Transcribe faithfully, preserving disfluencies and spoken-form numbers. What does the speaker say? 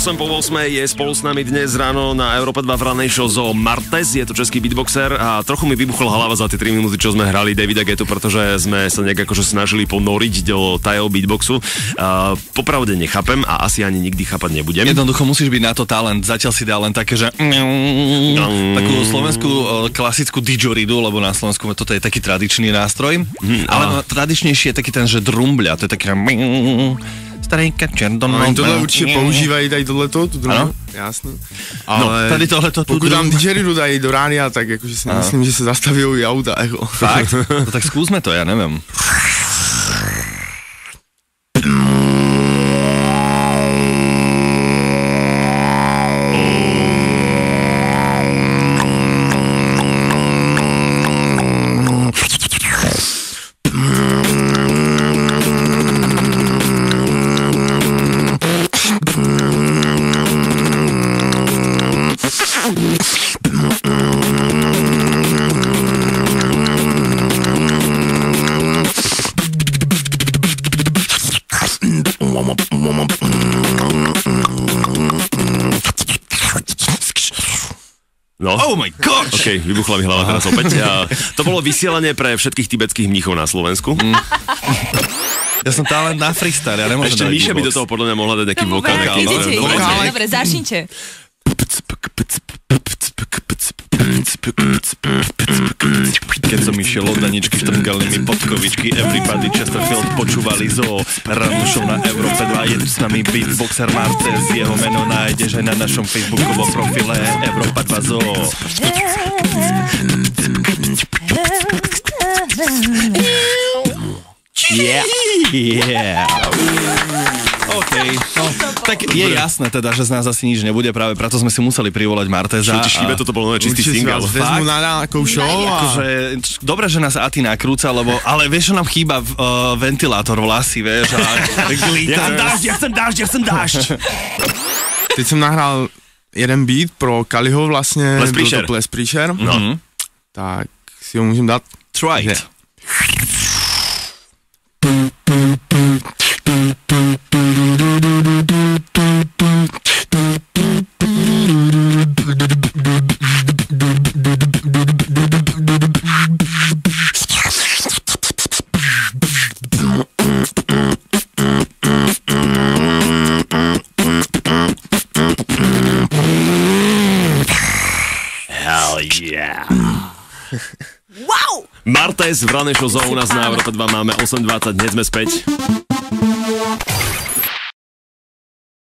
osem po ôsmej je spolu s nami dnes ráno na Európe dva v ranej show Zo Martes, je to český beatboxer a trochu mi vybuchla hlava za tie tri minúty, čo sme hrali Davida Guettu, pretože sme sa nejak akože snažili ponoriť do tajov beatboxu. Uh, popravde nechápem a asi ani nikdy chápať nebudem. Jednoducho musíš byť na to talent, zatiaľ si dá len také, že mm, takú slovenskú klasickú didgeridu, lebo na Slovensku toto je taký tradičný nástroj, mm, ale tradičnejší je taký ten, že drumbľa, to je taký starejka čerdonou. Oni tohle určitě používají tady tohleto, tu drumu, jasné. Ale no, tady tohleto, tu pokud drum... tam didgeridu dají do rádia, tak jakože si myslím, že se zastaví i auta. Jako. Fakt? No tak skúsme to, ja neviem. No. Oh my gosh! OK, vybuchla mi hlava teraz opäť. A to bolo vysielanie pre všetkých tibetských mníchov na Slovensku. Mm. Ja som talent na freestyle, ja nemôžem Ešte Míša by do toho podľa mňa mohla dať taký vokál. Idete, idete, dobre, začnite. Keď som išiel od Daničky, štrngali mi podkovičky. Everybody Chesterfield počúvali Zo. Ráno show na Európe dva. Je tu s nami beatboxer Martes. Jeho meno nájdeš aj na našom facebookovom profile Európa dva Zo. Yeah. Yeah. OK. No, tak je jasné teda, že z nás asi nič nebude, práve preto sme si museli privolať Marteza. Čo ti šíbe, toto bol čistý single. Určite si vás vezmu na nejakou show. A... Akože, dobre, že nás Ati nakrúca, lebo, ale vieš, čo nám chýba uh, ventilátor vlasy, vieš, a glíta. Ja chcem dážď, ja chcem dážď, ja chcem dážď. Teď jsem nahrál jeden beat pro Kaliho vlastně. Les Príšer. Les Príšer. No. Mm-hmm. Tak si ho můžem dát. Try it. Hell yeah. Wow! Martes v ranej show Zo u nás na Európe dva máme osem dvadsať, hneď sme späť.